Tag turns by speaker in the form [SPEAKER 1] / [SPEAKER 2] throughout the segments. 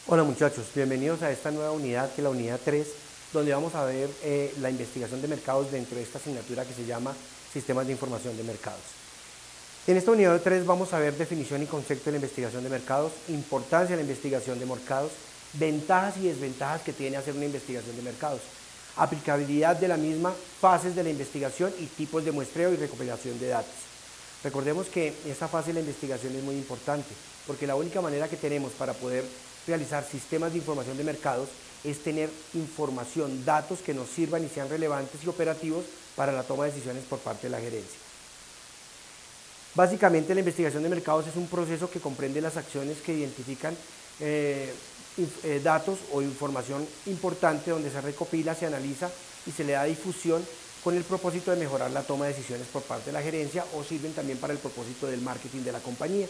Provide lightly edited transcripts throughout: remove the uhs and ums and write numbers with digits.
[SPEAKER 1] Hola muchachos, bienvenidos a esta nueva unidad que es la unidad 3, donde vamos a ver la investigación de mercados dentro de esta asignatura que se llama Sistemas de Información de Mercados. En esta unidad 3 vamos a ver definición y concepto de la investigación de mercados, importancia de la investigación de mercados, ventajas y desventajas que tiene hacer una investigación de mercados, aplicabilidad de la misma, fases de la investigación y tipos de muestreo y recopilación de datos. Recordemos que esta fase de la investigación es muy importante, porque la única manera que tenemos para poder realizar sistemas de información de mercados es tener información, datos que nos sirvan y sean relevantes y operativos para la toma de decisiones por parte de la gerencia. Básicamente la investigación de mercados es un proceso que comprende las acciones que identifican datos o información importante donde se recopila, se analiza y se le da difusión con el propósito de mejorar la toma de decisiones por parte de la gerencia o sirven también para el propósito del marketing de la compañía.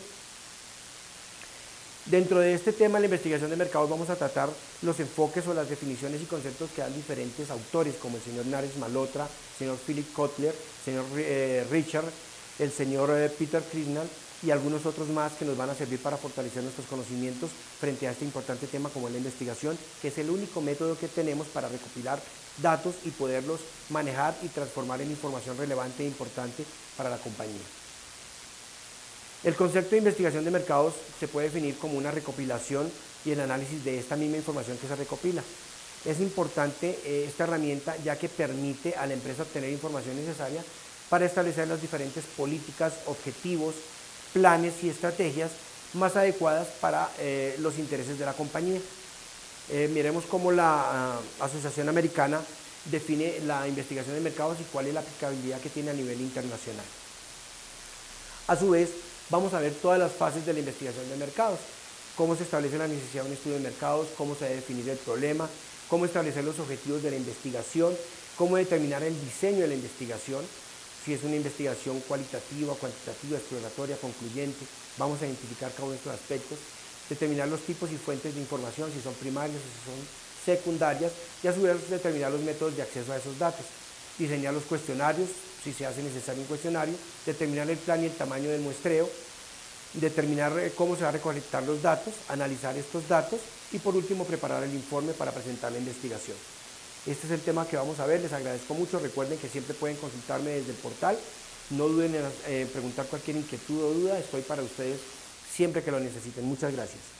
[SPEAKER 1] Dentro de este tema, la investigación de mercados, vamos a tratar los enfoques o las definiciones y conceptos que dan diferentes autores, como el señor Nares Malotra, el señor Philip Kotler, el señor Richard, el señor Peter Krishnal y algunos otros más que nos van a servir para fortalecer nuestros conocimientos frente a este importante tema como es la investigación, que es el único método que tenemos para recopilar datos y poderlos manejar y transformar en información relevante e importante para la compañía. El concepto de investigación de mercados se puede definir como una recopilación y el análisis de esta misma información que se recopila. Es importante esta herramienta ya que permite a la empresa obtener información necesaria para establecer las diferentes políticas, objetivos, planes y estrategias más adecuadas para los intereses de la compañía. Miremos cómo la Asociación Americana define la investigación de mercados y cuál es la aplicabilidad que tiene a nivel internacional. A su vez, vamos a ver todas las fases de la investigación de mercados, cómo se establece la necesidad de un estudio de mercados, cómo se debe definir el problema, cómo establecer los objetivos de la investigación, cómo determinar el diseño de la investigación, si es una investigación cualitativa, cuantitativa, exploratoria, concluyente, vamos a identificar cada uno de estos aspectos, determinar los tipos y fuentes de información, si son primarias o si son secundarias, y a su vez determinar los métodos de acceso a esos datos, diseñar los cuestionarios, si se hace necesario un cuestionario, determinar el plan y el tamaño del muestreo, determinar cómo se va a recolectar los datos, analizar estos datos y por último preparar el informe para presentar la investigación. Este es el tema que vamos a ver, les agradezco mucho, recuerden que siempre pueden consultarme desde el portal, no duden en preguntar cualquier inquietud o duda, estoy para ustedes siempre que lo necesiten. Muchas gracias.